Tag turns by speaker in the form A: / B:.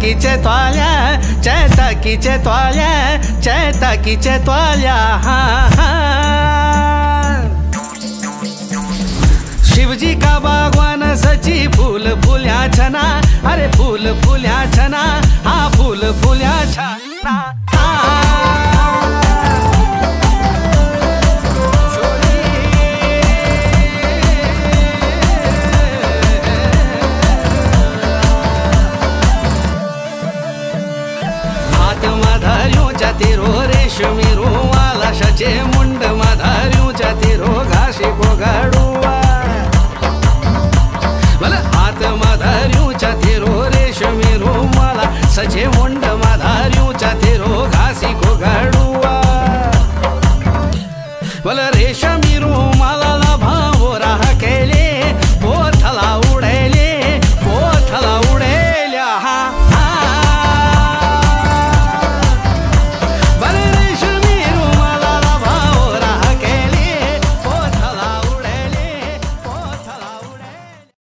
A: चैताकीचे त्वाल्या, चैताकीचे त्वाल्या, चैताकीचे त्वाल्या। शिवजी का बागवान सची फूल फूल्या छना, अरे फूल फूल्या छना, हाँ फूल फूल्या छना। तेरो रेशमी रुमाला शचे मुंड मधार्यूच्या तेरो घाशी कोगाडुवा, भले हात मधार्यूच्या तेरो रेशमी रुमाला सचे मुंड मधार्यूच्या तेरो घासी कोगाडुवा, भले रेशमी रुमाला